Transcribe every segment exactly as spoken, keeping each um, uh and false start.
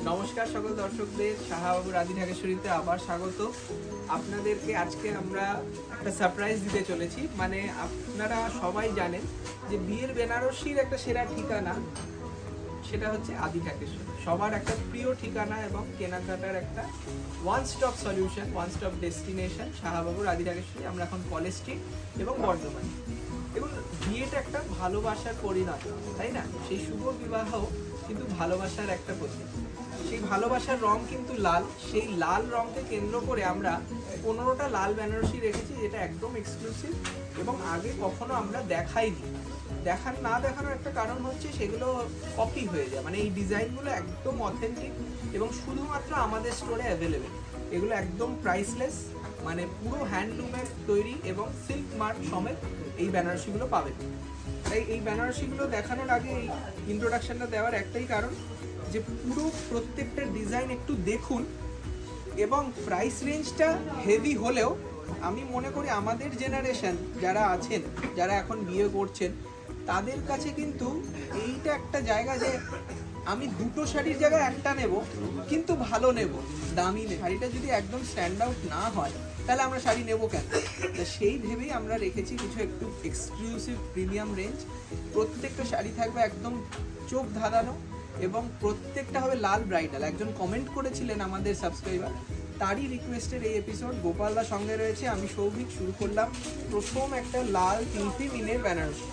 নমস্কার সকল দর্শকদের, শাহাবাবুর আদি ঢাকেশ্বরীতে আবার স্বাগত। আপনাদেরকে আজকে আমরা একটা সারপ্রাইজ দিতে চলেছি। মানে আপনারা সবাই জানেন যে বিয়ের বেনারসির একটা সেরা ঠিকানা সেটা হচ্ছে আদি ঢাকেশ্বরী, সবার একটা প্রিয় ঠিকানা এবং কেনাকাটার একটা one stop solution, one stop destination শাহাবাবুর আদি ঢাকেশ্বরী। আমরা এখন কলেজ স্ট্রিট এবং বর্ধমান। এবং বিয়েটা একটা ভালোবাসার পরিণত, তাই না? সেই শুভ বিবাহ কিন্তু ভালোবাসার একটা প্রতীক। সেই ভালোবাসার রং কিন্তু লাল। সেই লাল রঙকে কেন্দ্র করে আমরা পনেরোটা লাল বেনারসি রেখেছি, যেটা একদম এক্সক্লুসিভ এবং আগে কখনো আমরা দেখাইনি। দেখার না দেখানোর একটা কারণ হচ্ছে সেগুলো কপি হয়ে যায়, মানে এই ডিজাইনগুলো একদম অথেন্টিক এবং শুধুমাত্র আমাদের স্টোরে অ্যাভেলেবেল। এগুলো একদম প্রাইসলেস, মানে পুরো হ্যান্ডলুমের তৈরি এবং সিল্ক মার্ক সমেত এই বেনারসিগুলো পাবেন। তাই এই বেনারসিগুলো দেখানোর আগে এই ইন্ট্রোডাকশনটা দেওয়ার একটাই কারণ যে পুরো প্রত্যেকটা ডিজাইন একটু দেখুন এবং প্রাইস রেঞ্জটা হেভি হলেও আমি মনে করি আমাদের জেনারেশন যারা আছেন, যারা এখন বিয়ে করছেন, তাদের কাছে কিন্তু এইটা একটা জায়গা যে আমি দুটো শাড়ির জায়গায় একটা নেব, কিন্তু ভালো নেব, দামি নেব। শাড়িটা যদি একদম স্ট্যান্ড আউট না হয় তাহলে আমরা শাড়ি নেব কেন? সেই ভেবেই আমরা রেখেছি কিছু একটু এক্সক্লুসিভ প্রিমিয়াম রেঞ্জ। প্রত্যেকটা শাড়ি থাকবে একদম চোখ ধাঁধানো এবং প্রত্যেকটা হবে লাল ব্রাইডাল। একজন কমেন্ট করেছিলেন আমাদের সাবস্ক্রাইবার, তারই রিকোয়েস্টের এই এপিসোড। গোপালদার সঙ্গে রয়েছে, আমি সৌভিক। শুরু করলাম প্রথম একটা লাল তিনটি মিনের বেনারসি।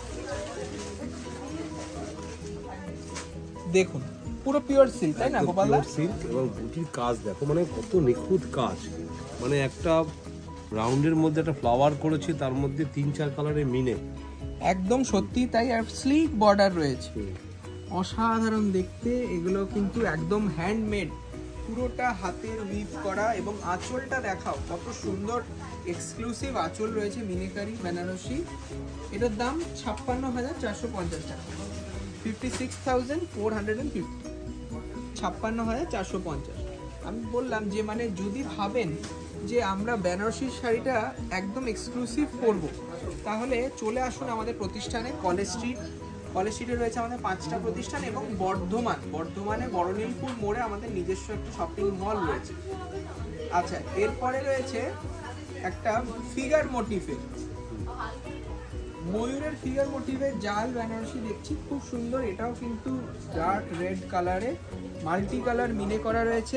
দেখুন পুরো পিওর সিল্ক, তাই না গোপালদা? সিল্ক এবং বুটির কাজ দেখো, মানে কত নিখুঁত কাজ। মানে একটা রাউন্ডের মধ্যে একটা ফ্লাওয়ার করেছি, তার মধ্যে তিন চার কালারের মিনে, একদম সত্যি তাই। আর স্লিক বর্ডার রয়েছে, অসাধারণ দেখতে। এগুলো কিন্তু একদম হ্যান্ডমেড, পুরোটা হাতের উইভ করা। এবং আঁচলটা দেখাও কত সুন্দর এক্সক্লুসিভ আঁচল রয়েছে মিনেকারি বেনারসি। এটার দাম ছাপ্পান্ন হাজার চারশো পঞ্চাশ টাকা, fifty six thousand four hundred and fifty ছাপ্পান্ন হাজার চারশো পঞ্চাশ। আমি বললাম যে মানে যদি ভাবেন যে আমরা বেনারসি শাড়িটা একদম এক্সক্লুসিভ করব, তাহলে চলে আসুন আমাদের প্রতিষ্ঠানে। কলেজ স্ট্রিট, কলেজ স্ট্রিটে রয়েছে আমাদের পাঁচটা প্রতিষ্ঠান এবং বর্ধমান, বর্ধমানে বড়নীলপুর মোড়ে আমাদের নিজস্ব একটা শপিং মল রয়েছে। আচ্ছা, এরপরে রয়েছে একটা ফিগার মোটিভের, ময়ূরের ফিগার মোটিভের জাল বেনারসি দেখছি, খুব সুন্দর। এটাও কিন্তু ডার্ক রেড কালারে মাল্টি কালার মিনে করা রয়েছে।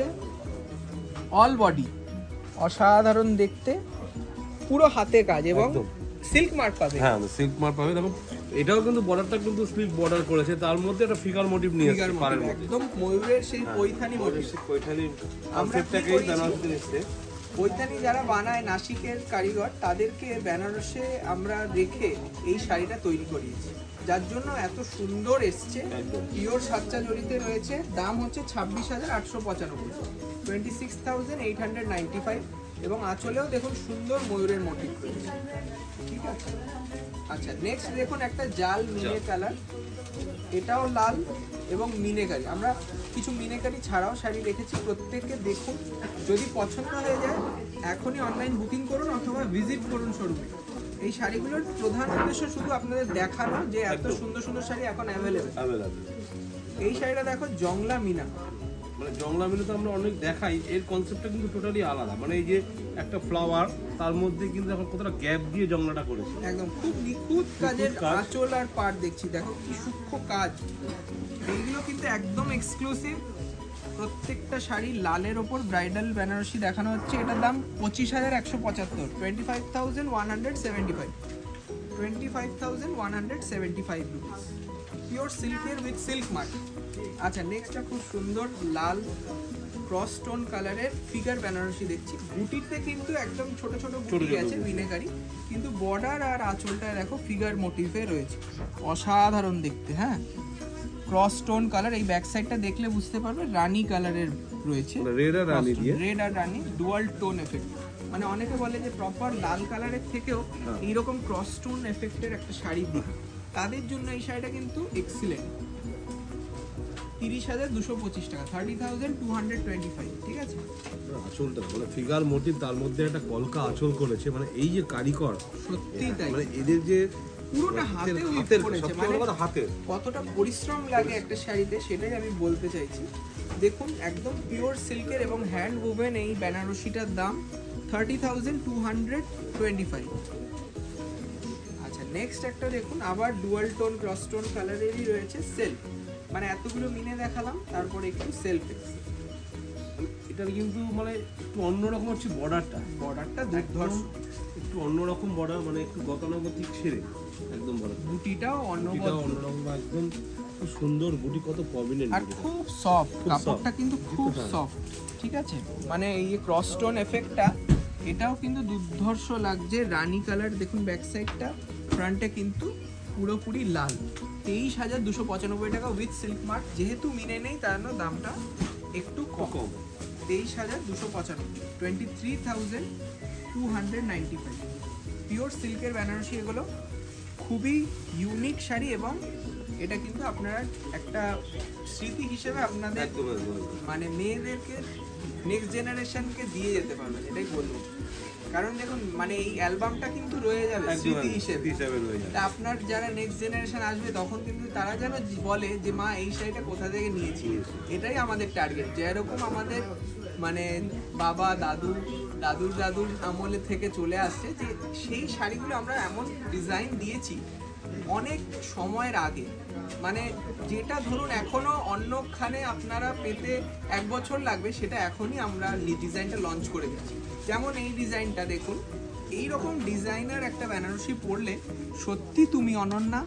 অল বডি অসাধারণ দেখতে, পুরো হাতে কাজ এবং সিল্ক মার্ক পাবে। হ্যাঁ, সিল্ক মার্ক পাবে। দেখো এটাও কিন্তু বর্ডারটা কিন্তু সিল্ক বর্ডার করেছে, তার মধ্যে একটা ফিগার মোটিভ নিয়ে এসেছে পাড়ের মধ্যে, একদম ময়ূরের সেই পৈথানি মোটিভ। পৈথানি কনসেপ্টটাকে বেনারসিতে এসেছে। পৈথানি যারা বানায় নাসিকের কারিগর, তাদেরকে বেনারসে আমরা রেখে এই শাড়িটা তৈরি করিয়েছি, যার জন্য এত সুন্দর এসছে। পিওর সাচ্চা জড়িতে রয়েছে। দাম হচ্ছে ছাব্বিশ হাজার আটশো পঁচানব্বই, twenty six thousand eight hundred ninety five. এবং আঁচলেও দেখুন সুন্দর ময়ূরের মোটিভ রয়েছে, ঠিক আছে? আচ্ছা, নেক্সট দেখুন একটা জাল মিনে কালার, এটাও লাল এবং মিনেকারি। আমরা কিছু মিনেকারি ছাড়াও শাড়ি রেখেছি, প্রত্যেককে দেখুন। যদি পছন্দ হয়ে যায় এখনই অনলাইন বুকিং করুন অথবা ভিজিট করুন শোরুমে। এই শাড়িগুলোর প্রধান উদ্দেশ্য শুধু আপনাদের দেখানো যে এত সুন্দর সুন্দর শাড়ি এখন অ্যাভেলেবেল। এই শাড়িটা দেখো, জংলা মিনা, মানে জংলা মিলে তো আমরা অনেক দেখাই, এর কনসেপ্টটা কিন্তু টোটালি আলাদা। মানে এই যে একটা ফ্লাওয়ার, তার মধ্যে কিন্তু এখন কতটা গ্যাপ দিয়ে জংলাটা করেছে, একদম খুব নিখুঁত কাজের আঁচল আর পাড় দেখছি। দেখো কি সূক্ষ্ম কাজ। এইগুলো কিন্তু একদম এক্সক্লুসিভ। প্রত্যেকটা শাড়ি লালের ওপর ব্রাইডাল বেনারসি দেখানো হচ্ছে। এটার দাম পঁচিশ হাজার একশো পঁচাত্তর, twenty five thousand one hundred seventy five twenty five thousand one hundred seventy five rupees, pure সিল্কের উইথ সিল্ক মার্ক। আচ্ছা, নেক্সটটা খুব সুন্দর লাল ক্রস স্টোন কালারের ফিগার বেনারসি দেখছি। বুটিতে কিন্তু একদম ছোট ছোট বুটি আছে মিনেকারি, কিন্তু বর্ডার আর আঁচলটা দেখো ফিগার মোটিভে রয়েছে, অসাধারণ দেখতে। হ্যাঁ, ক্রস স্টোন কালার। এই ব্যাক সাইডটা দেখলে বুঝতে পারবে রানী কালারের রয়েছে, রেড আর রানী দিয়ে, রেড আর রানী ডুয়াল টোন এফেক্ট। মানে অনেকে বলে যে প্রপার লাল কালারের থেকেও এইরকম ক্রস স্টোন এফেক্টের একটা শাড়ি দিই, তাদের জন্য এই শাড়িটা কিন্তু এক্সিলেন্ট। তিরিশ হাজার দুশো পঁচিশ টাকা, thirty thousand two hundred twenty five, ঠিক আছে? আঁচলটা মানে ফিগার মোটিভ, তার মধ্যে একটা কলকা আঁচল করেছে। মানে এই যে কারিগর, সত্যি তাই। মানে এদের যে পুরোটা হাতে উইভ হাতের করেছে, সবচেয়ে মানে বড় কথা হাতের। কতটা পরিশ্রম লাগে একটা শাড়িতে সেটাই আমি বলতে চাইছি। দেখুন একদম পিওর সিল্কের এবং হ্যান্ড উভেন এই বেনারসিটার দাম thirty thousand two hundred twenty five. আচ্ছা নেক্সট একটা দেখুন, আবার ডুয়াল টোন ক্রস টোন কালারেরই রয়েছে সেলফ, মানে এতগুলো মিনে দেখালাম তারপরে একটু সেলফ। এটার কিন্তু মানে একটু অন্যরকম হচ্ছে বর্ডারটা, বর্ডারটা দুর্ধর্ষ, একটু অন্যরকম বর্ডার, মানে একটু গতানুগতিক ছেড়ে একদম বর্ডার। বুটিটাও অন্যরকম, অন্যরকম একদম খুব সুন্দর বুটি, কত প্রমিনেন্ট আর খুব সফট, খুব কাপড়টা soft। কিন্তু খুব হ্যাঁ। সফট, ঠিক আছে। মানে এই ক্রস টোন এফেক্টটা এটাও কিন্তু দুর্ধর্ষ লাগছে। রানী কালার দেখুন ব্যাক সাইডটা, ফ্রন্টে কিন্তু পুরোপুরি লাল। তেইশ হাজার দুশো পঁচানব্বই টাকা উইথ সিল্ক মার্ক, যেহেতু মিনে নেই তার জন্য দামটা একটু কম। কম। তেইশ হাজার দুশো পঁচানব্বই, twenty three thousand two hundred ninety five. Pure সিল্কের বেনারসি এগুলো, খুবই ইউনিক শাড়ি এবং এটা কিন্তু আপনারা একটা স্মৃতি হিসেবে আপনাদের একদম একদম একদম। মানে মেয়েদেরকে নেক্সট জেনারেশনকে দিয়ে যেতে পারবেন, এটাই বলবো। কারণ দেখুন মানে এই অ্যালবামটা কিন্তু রয়ে যাবে একদম স্মৃতি একদম, হিসেবে। হিসাবে রয়ে যাবে। তা আপনার যারা নেক্সট জেনারেশন আসবে তখন কিন্তু তারা যেন বলে যে মা এই শাড়িটা কোথা থেকে নিয়েছি। এটাই আমাদের টার্গেট, যেরকম আমাদের মানে বাবা দাদু দাদুর দাদুর আমলে থেকে চলে আসছে, যে সেই শাড়িগুলো আমরা এমন ডিজাইন দিয়েছি অনেক সময়ের আগে, মানে যেটা ধরুন এখনো অন্যখানে আপনারা পেতে এক বছর লাগবে, সেটা এখনই আমরা ডিজাইনটা লঞ্চ করে দিচ্ছি। যেমন এই ডিজাইনটা দেখুন, এই রকম ডিজাইনার একটা বেনারসি পরলে সত্যি তুমি অনন্যা,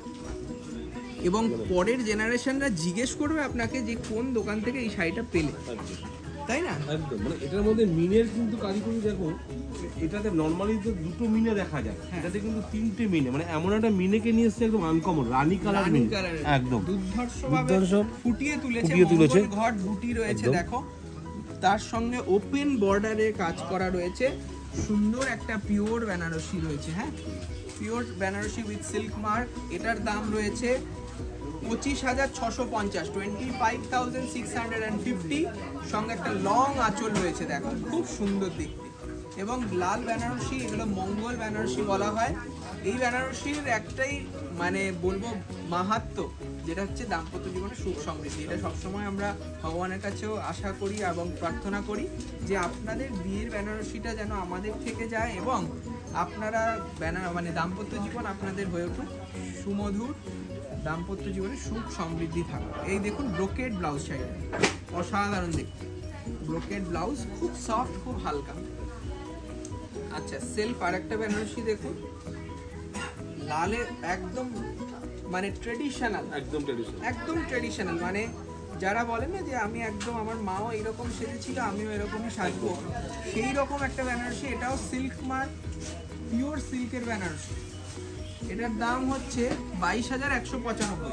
এবং পরের জেনারেশনরা জিজ্ঞেস করবে আপনাকে যে কোন দোকান থেকে এই শাড়িটা পেলে, একদম তাই না? একদম, মানে এটার মধ্যে মিনের কিন্তু কারিগরি দেখো, এটাতে নর্মালি তো দুটো মিনে দেখা যায়, হ্যাঁ। এটাতে কিন্তু তিনটে মিনে, মানে এমন একটা মিনেকে নিয়ে এসছে একদম আনকমন, রানী কালার রানী মিন, কালারের একদম দুর্ধর্ষভাবে দুর্ধর্ষ ফুটিয়ে তুলেছে, ফুটিয়ে তুলেছে। মঙ্গল ঘট বুটি রয়েছে একদম। দেখো, তার সঙ্গে ওপেন বর্ডারে কাজ করা রয়েছে, সুন্দর একটা পিওর বেনারসি রয়েছে। হ্যাঁ, pure Banarasi with silk mark, এটার দাম রয়েছে পঁচিশ হাজার ছশো পঞ্চাশ, twenty five thousand six hundred and fifty. সঙ্গে একটা লং আঁচল রয়েছে দেখো, খুব সুন্দর দেখতে। এবং লাল বেনারসি, এগুলো মঙ্গল বেনারসি বলা হয়। এই বেনারসির একটাই মানে বলবো মাহাত্ম্য, যেটা হচ্ছে দাম্পত্য জীবনে সুখ সমৃদ্ধি। এটা সবসময় আমরা ভগবানের কাছেও আশা করি এবং প্রার্থনা করি যে আপনাদের বিয়ের বেনারসিটা যেন আমাদের থেকে যায় এবং আপনারা বেনা মানে দাম্পত্য জীবন আপনাদের হয়ে উঠুক সুমধুর, দাম্পত্য জীবনে সুখ সমৃদ্ধি থাকুক। এই দেখুন ব্রোকেড ব্লাউজ শাড়িটা অসাধারণ দেখতে, ব্রোকেড ব্লাউজ, খুব সফট, খুব হালকা। আচ্ছা সেলফ আর একটা বেনারসি দেখুন, লালে একদম মানে ট্রেডিশনাল, একদম ট্রেডিশনাল, একদম ট্রেডিশনাল, মানে যারা বলে না যে আমি একদম আমার মাও এরকম সেজেছিল আমিও এরকমই সাজবো, সেই রকম একটা বেনারসি। এটাও সিল্ক মার্ক, পিওর সিল্কের বেনারসি। এটার দাম হচ্ছে বাইশ হাজার একশো পঁচানব্বই,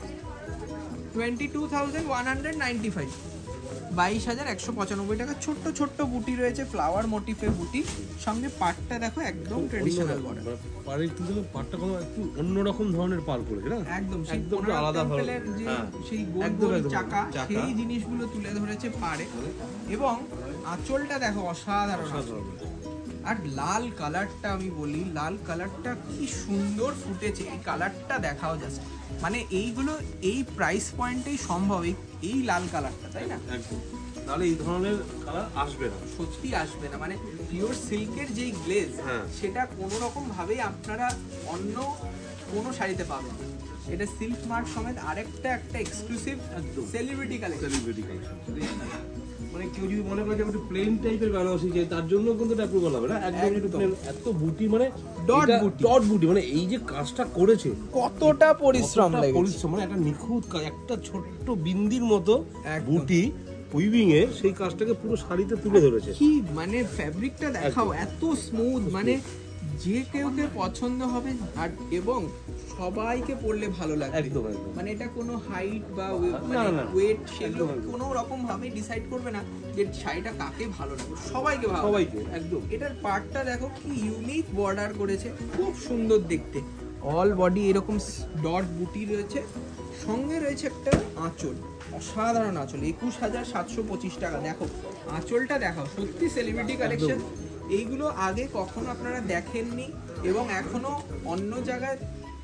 twenty two thousand one hundred ninety five, বাইশ হাজার একশো পঁচানব্বই টাকা। ছোট্ট ছোট্ট বুটি রয়েছে, ফ্লাওয়ার মোটিফের বুটি, সঙ্গে পাটটা দেখো একদম ট্রেডিশনাল বর্ডার। পাড়ের কিন্তু পাটটা কোনো একটু অন্যরকম ধরনের পার করেছে না, একদম সেই একদম কোনার্ক আলাদা টেম্পলের ধরনের, যে হ্যাঁ, সেই গোল একদম, গোল একদম, চাকা, চাকা। সেই জিনিসগুলো তুলে ধরেছে পাড়ে। এবং আঁচলটা দেখো অসাধারণ আঁচল। অসাধারণ। আর লাল কালারটা আমি বলি, লাল কালারটা কি সুন্দর ফুটেছে, এই কালারটা দেখাও জাস্ট, মানে এইগুলো এই প্রাইস পয়েন্টেই সম্ভব, এই- এই লাল কালারটা, তাই না? একদম, তাহলে এই ধরনের কালার আসবে না, সত্যি আসবে না, মানে পিওর সিল্কের যেই গ্লেজ, হ্যাঁ। সেটা কোনো রকম ভাবেই আপনারা অন্য কোনো শাড়িতে পাবেন না। এটা সিল্ক মার্ক সমেত আরেকটা একটা এক্সক্লুসিভ একদম। Celebrity collection. সেলিব্রিটি কালেকশন, মানে কেউ যদি মনে করে যে একটু প্লেন টাইপের বেনারসি চাই, তার জন্য কিন্তু এটা অ্যাপ্রুভাল হবে না, একদম একটু একদম। প্লেন, এত বুটি, মানে Dot এটা বুটি। ডট বুটি, মানে এই যে কাজটা করেছে, কতটা পরিশ্রম কতটা লেগেছে, পরিশ্রম, মানে একটা নিখুঁত কাজ, একটা ছোট্ট বিন্দির মতো একদম। বুটি উইভিং এ সেই কাজটাকে পুরো শাড়িতে তুলে ধরেছে। কি মানে ফ্যাব্রিকটা দেখাও, এত স্মুথ, মানে যে কেউ কে পছন্দ হবে, আর এবং সবাইকে পরলে ভালো লাগবে। একদম, একদম। মানে এটা কোনো হাইট বা না, না, না। ওয়েট সেগুলো একদম, একদম। কোনো রকম ভাবে ডিসাইড করবে না যে শাড়িটা কাকে ভালো লাগবে, সবাইকে ভালো লাগবে। সবাইকে একদম। এটার পার্টটা দেখো কি ইউনিক বর্ডার করেছে, খুব সুন্দর দেখতে। অল বডি এরকম ডট বুটি রয়েছে, সঙ্গে রয়েছে একটা আঁচল, অসাধারণ আঁচল, একুশ হাজার সাতশো পঁচিশ টাকা। দেখো আঁচলটা দেখাও, সত্যি সেলিব্রিটি কালেকশন। এইগুলো আগে কখনো আপনারা দেখেননি এবং এখনো অন্য জায়গায়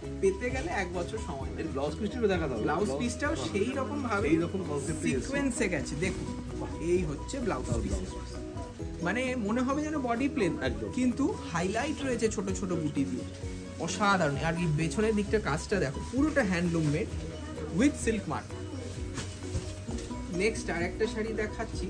পেতে গেলে এক বছর সময় এর ব্লাউজ পিসটাও দেখা দাও, ব্লাউজ পিসটাও সেই রকম ভাবে এই রকম কনসেপ্টে সিকোয়েন্সে গেছে। দেখুন এই হচ্ছে ব্লাউজ পিস, মানে মনে হবে যেন বডি প্লেন, একদম। কিন্তু হাইলাইট রয়েছে ছোট ছোট বুটি দিয়ে, অসাধারণ। আর এই পেছনের দিকটা কাজটা দেখো, পুরোটা handloom made with silk mark. Next আর একটা শাড়ি দেখাচ্ছি,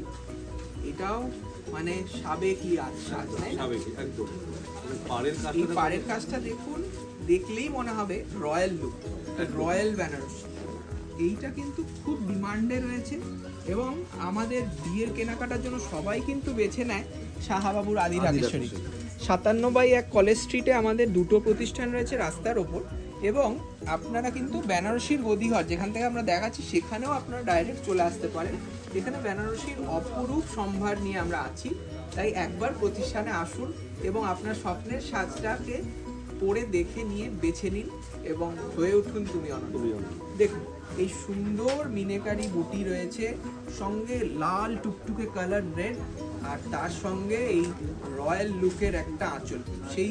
এটাও মানে সাবেকি আর সাজ, তাই না? সাবেকি একদম। পাড়ের এই কাজটা পাড়ের কাজটা দেখুন, দেখলেই মনে হবে রয়্যাল লুক, রয়্যাল বেনারসি। এইটা কিন্তু খুব ডিমান্ডে রয়েছে এবং আমাদের বিয়ের কেনাকাটার জন্য সবাই কিন্তু বেছে নেয় শাহাবাবুর আদি ঢাকেশ্বরী। সাতান্ন বাই এক কলেজ স্ট্রিটে আমাদের দুটো প্রতিষ্ঠান রয়েছে রাস্তার ওপর, এবং আপনারা কিন্তু বেনারসির গদিঘর যেখান থেকে আমরা দেখাচ্ছি সেখানেও আপনারা ডাইরেক্ট চলে আসতে পারেন। এখানে বেনারসির অপরূপ সম্ভার নিয়ে আমরা আছি, তাই একবার প্রতিষ্ঠানে আসুন এবং আপনার স্বপ্নের সাজটাকে পরে দেখে নিয়ে বেছে নিন এবং হয়ে উঠুন তুমি অনন্য। দেখুন এই সুন্দর মিনেকারি বুটি রয়েছে, সঙ্গে লাল টুকটুকে কালার রেড, আর তার সঙ্গে এই রয়্যাল লুকের একটা আঁচল, সেই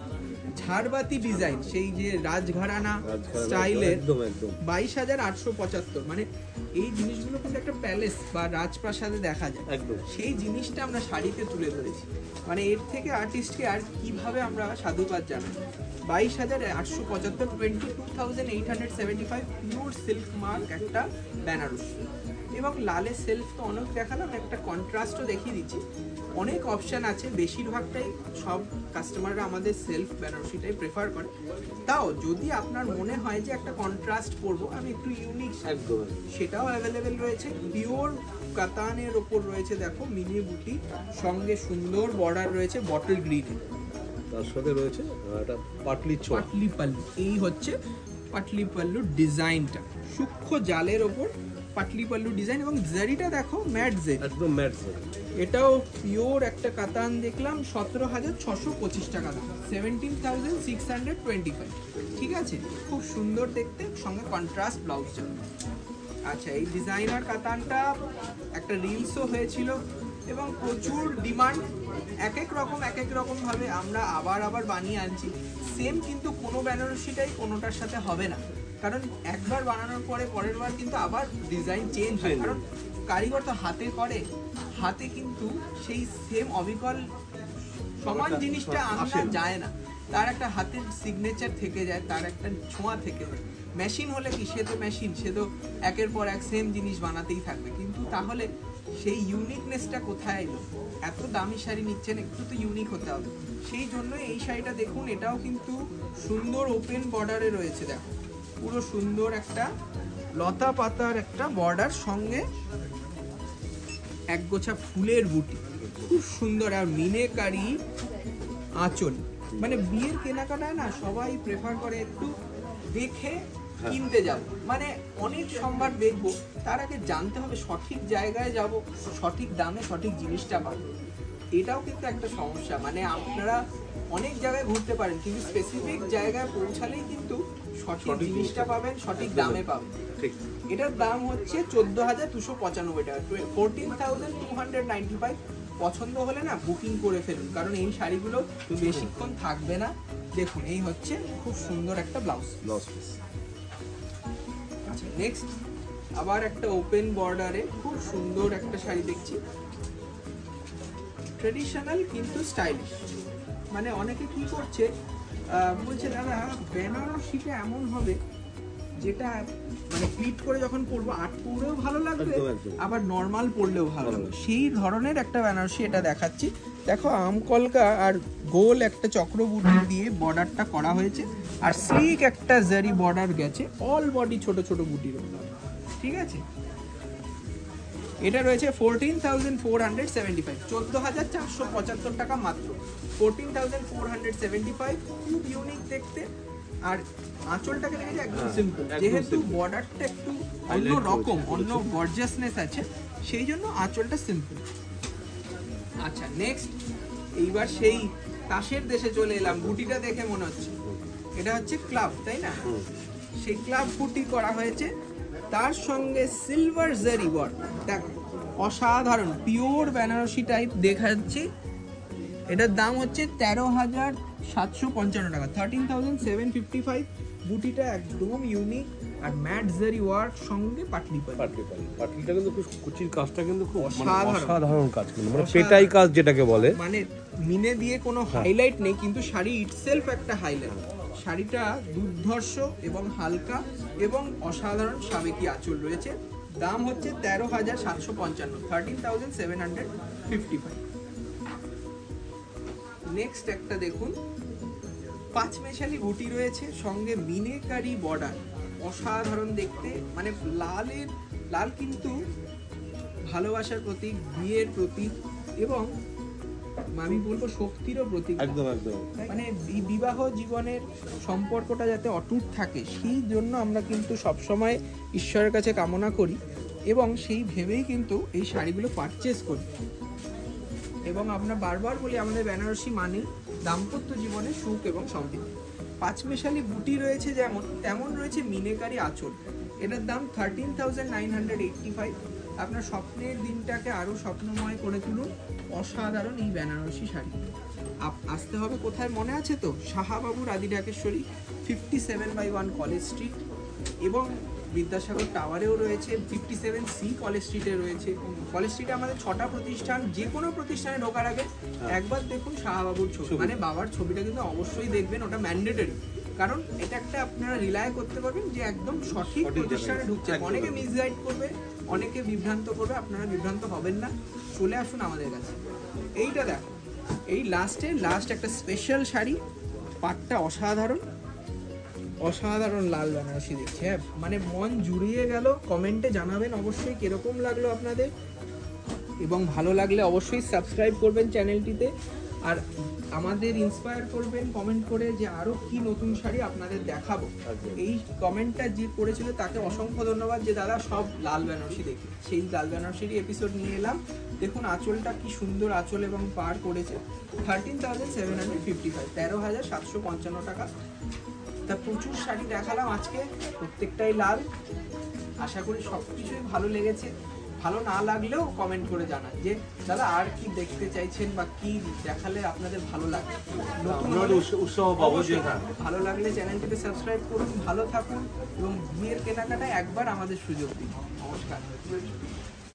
ঝাড়বাতি ডিজাইন, সেই যে রাজঘরানা স্টাইলের বাইশ হাজার আটশো পঁচাত্তর, মানে এই জিনিসগুলো কিন্তু একটা প্যালেস বা রাজপ্রাসাদে দেখা যায়, সেই জিনিসটা আমরা শাড়িতে তুলে ধরেছি। মানে এর থেকে আর্টিস্টকে আর কিভাবে আমরা সাধুবাদ জানাই। বাইশ হাজার আটশো পঁচাত্তর, twenty two thousand eight hundred seventy five pure silk mark একটা বেনারসি। এবং লালের সেলফ তো অনেক দেখালাম, একটা কন্ট্রাস্টও দেখিয়ে দিচ্ছি। অনেক অপশান আছে, বেশিরভাগটাই সব কাস্টমাররা আমাদের সেলফ বেনারসিটাই প্রেফার করে। তাও যদি আপনার মনে হয় যে একটা কন্ট্রাস্ট করবো, আমি একটু ইউনিক, সেটাও অ্যাভেলেবেল রয়েছে। পিওর কাতানের ওপর রয়েছে দেখো মিনি বুটি, সঙ্গে সুন্দর বর্ডার রয়েছে বটল গ্রিন, তার সাথে রয়েছে একটা পাটলি ছোঁয়া, পাটলি পাল্লু। এই হচ্ছে পাটলি পাল্লু ডিজাইনটা, সূক্ষ্ম জালের ওপর পাটলি পাল্লু ডিজাইন, এবং জারিটা দেখো ম্যাট জেড, একদম ম্যাট জেড। এটাও পিওর একটা কাতান দেখলাম, সতেরো হাজার ছশো পঁচিশ টাকা দাম, seventeen thousand six hundred twenty five. ঠিক আছে, খুব সুন্দর দেখতে, সঙ্গে কন্ট্রাস্ট ব্লাউজ চাই। আচ্ছা, এই ডিজাইনার কাতানটা একটা রিলসও হয়েছিল এবং প্রচুর ডিমান্ড, এক এক রকম এক এক রকম ভাবে আমরা আবার আবার বানিয়ে আনছি। সেম কিন্তু কোনো বেনারসিটাই কোনোটার সাথে হবে না, কারণ একবার বানানোর পরে পরের বার কিন্তু আবার ডিজাইন চেঞ্জ হয়, কারণ কারিগর তো হাতে করে, হাতে কিন্তু সেই সেম অবিকল সমান জিনিসটা আনা যায় না, তার একটা হাতের সিগনেচার থেকে যায়, তার একটা ছোঁয়া থেকে যায়। মেশিন হলে কি, সে তো মেশিন, সে তো একের পর এক সেম জিনিস বানাতেই থাকবে, কিন্তু তাহলে সেই ইউনিকনেসটা কোথায় এলো? এত দামি শাড়ি নিচ্ছেন, একটু তো ইউনিক হতে হবে। সেই জন্য এই শাড়িটা দেখুন, এটাও কিন্তু সুন্দর ওপেন বর্ডারে রয়েছে, দেখো পুরো সুন্দর একটা লতা পাতার একটা বর্ডার, সঙ্গে একগোছা ফুলের বুটি, খুব সুন্দর। আর মিনেকারি আঁচল, মানে বিয়ের কেনাকাটায় না সবাই প্রেফার করে একটু দেখে কিনতে যাব, মানে অনেক সম্ভার দেখবো, তার আগে জানতে হবে সঠিক জায়গায় যাব, সঠিক দামে সঠিক জিনিসটা পাবো। এটাও কিন্তু একটা সমস্যা, মানে আপনারা অনেক জায়গায় ঘুরতে পারেন, কিন্তু স্পেসিফিক জায়গায় পৌঁছালেই কিন্তু সঠিক জিনিসটা পাবেন, সঠিক দামে পাবেন। এটার দাম হচ্ছে চোদ্দ হাজার দুশো পঁচানব্বই টাকা, fourteen thousand two hundred ninety five. পছন্দ হলে না বুকিং করে ফেলুন, কারণ এই শাড়িগুলো বেশিক্ষণ থাকবে না। দেখুন এই হচ্ছে খুব সুন্দর একটা ব্লাউজ ব্লাউজ পিস। আচ্ছা, নেক্সট আবার একটা ওপেন বর্ডারে খুব সুন্দর একটা শাড়ি দেখছি, ট্রেডিশনাল কিন্তু স্টাইলিশ। মানে অনেকে কি করছে, বলছে দাদা বেনারসিটা এমন হবে যেটা মানে প্লিট করে যখন পরবো আট পরেও ভালো লাগবে, আবার নর্মাল পরলেও ভালো লাগবে, সেই ধরনের একটা বেনারসি এটা দেখাচ্ছি। দেখো আমকলকা আর গোল একটা চক্রবুটি দিয়ে বর্ডারটা করা হয়েছে, আর স্লিক একটা জারি বর্ডার গেছে, অল বডি ছোট ছোট বুটির উপর। ঠিক আছে, এটা রয়েছে fourteen thousand four hundred seventy five, চোদ্দ হাজার চারশো পঁচাত্তর টাকা মাত্র, fourteen thousand four hundred seventy five. খুব ইউনিক দেখতে, আর আঁচলটাকে দেখেছি একদম সিম্পল, যেহেতু বর্ডারটা একটু অন্য রকম, অন্য গর্জিয়াসনেস আছে, সেই জন্য আঁচলটা সিম্পল। আচ্ছা, নেক্সট এইবার সেই তাসের দেশে চলে এলাম। বুটিটা দেখে মনে হচ্ছে এটা হচ্ছে ক্লাব, তাই না? সেই ক্লাব বুটি করা হয়েছে, তার সঙ্গে সিলভার জারি ওয়ার্ক, দেখো অসাধারণ পিওর বেনারসি টাইপ দেখাচ্ছি। এটার দাম হচ্ছে তেরো হাজার সাতশো পঞ্চান্ন টাকা, thirteen thousand seven fifty five. বুটিটা একদম ইউনিক আর ম্যাট জারি ওয়ার্ক সঙ্গে পাটলি পালি। পাটলি পালি পাটলিটা কিন্তু খুব কুচির কাজটা কিন্তু খুব মানে অসাধারণ। অসাধারণ কাজ কিন্তু মানে অসাধারণ। পেটাই কাজ যেটাকে বলে। মানে মিনে দিয়ে কোনো হাইলাইট নেই, কিন্তু শাড়ি ইটসেলফ একটা হাইলাইট। শাড়িটা দুর্ধর্ষ এবং হালকা এবং অসাধারণ সাবেকি আঁচল রয়েছে। দাম হচ্ছে তেরো হাজার সাতশো পঞ্চান্ন, thirteen thousand seven hundred fifty five. Next একটা দেখুন, পাঁচ মেশালি বুটি রয়েছে, সঙ্গে মিনেকারি বর্ডার, অসাধারণ দেখতে। মানে লালের লাল কিন্তু ভালোবাসার প্রতীক, বিয়ের প্রতীক এবং আমি বলবো শক্তিরও প্রতীক। একদম একদম মানে বি- বিবাহ জীবনের সম্পর্কটা যাতে অটুট থাকে সেই জন্য আমরা কিন্তু সবসময় ঈশ্বরের কাছে কামনা করি এবং সেই ভেবেই কিন্তু এই শাড়িগুলো পারচেস করি। এবং আমরা বারবার বলি আমাদের বেনারসি মানে দাম্পত্য জীবনে সুখ এবং সমৃদ্ধি। পাঁচমেশালি বুটি রয়েছে যেমন, তেমন রয়েছে মিনেকারি আঁচল। এটার দাম thirteen thousand nine hundred eighty five. আপনার স্বপ্নের দিনটাকে আরও স্বপ্নময় করে তুলুন অসাধারণ এই বেনারসি শাড়ি। আপ আসতে হবে কোথায় মনে আছে তো? শাহাবাবু রাধি Dhakeshwari, fifty seven by one College Street, এবং বিদ্যাসাগর টাওয়ারেও রয়েছে, ফিফটি সেভেন সি কলেজ স্ট্রিটে রয়েছে। কলেজ স্ট্রিটে আমাদের ছটা প্রতিষ্ঠান, যে কোনো প্রতিষ্ঠানে ঢোকার আগে একবার দেখুন শাহাবাবুর ছবি, মানে বাবার ছবিটা কিন্তু অবশ্যই দেখবেন, ওটা ম্যান্ডেটরি। কারণ এটা একটা আপনারা রিলাই করতে পারবেন যে একদম সঠিক প্রতিষ্ঠানে ঢুকছে। অনেকে মিসগাইড করবে, অনেকে বিভ্রান্ত করবে, আপনারা বিভ্রান্ত হবেন না, চলে আসুন আমাদের কাছে। এইটা দেখো, এই লাস্টে লাস্ট একটা স্পেশাল শাড়ি, পাটটা অসাধারণ, অসাধারণ লাল বেনারসি দেখছি। হ্যাঁ, মানে মন জুড়িয়ে গেল। কমেন্টে জানাবেন অবশ্যই কিরকম লাগলো আপনাদের, এবং ভালো লাগলে অবশ্যই সাবস্ক্রাইব করবেন চ্যানেলটিতে, আর আমাদের ইন্সপায়ার করবেন কমেন্ট করে যে আরও কি নতুন শাড়ি আপনাদের দেখাবো। এই কমেন্টটা যে করেছিল তাকে অসংখ্য ধন্যবাদ, যে দাদা সব লাল বেনারসি দেখি। সেই লাল বেনারসিরই এপিসোড নিয়ে এলাম। দেখুন আঁচলটা কি সুন্দর আঁচল এবং পার করেছে, thirteen thousand seven hundred fifty five, তেরো হাজার সাতশো পঞ্চান্ন টাকা। তা প্রচুর শাড়ি দেখালাম আজকে, প্রত্যেকটাই লাল। আশা করি সব কিছুই ভালো লেগেছে। ভালো না লাগলেও কমেন্ট করে জানান যে দাদা আর কি দেখতে চাইছেন বা কি দেখালে আপনাদের ভালো লাগে। নতুন হলে উৎসাহ পাবো যে ভালো লাগলে চ্যানেলটিকে সাবস্ক্রাইব করুন, ভালো থাকুন এবং বিয়ের কেনাকাটায় একবার আমাদের সুযোগ দিন। নমস্কার।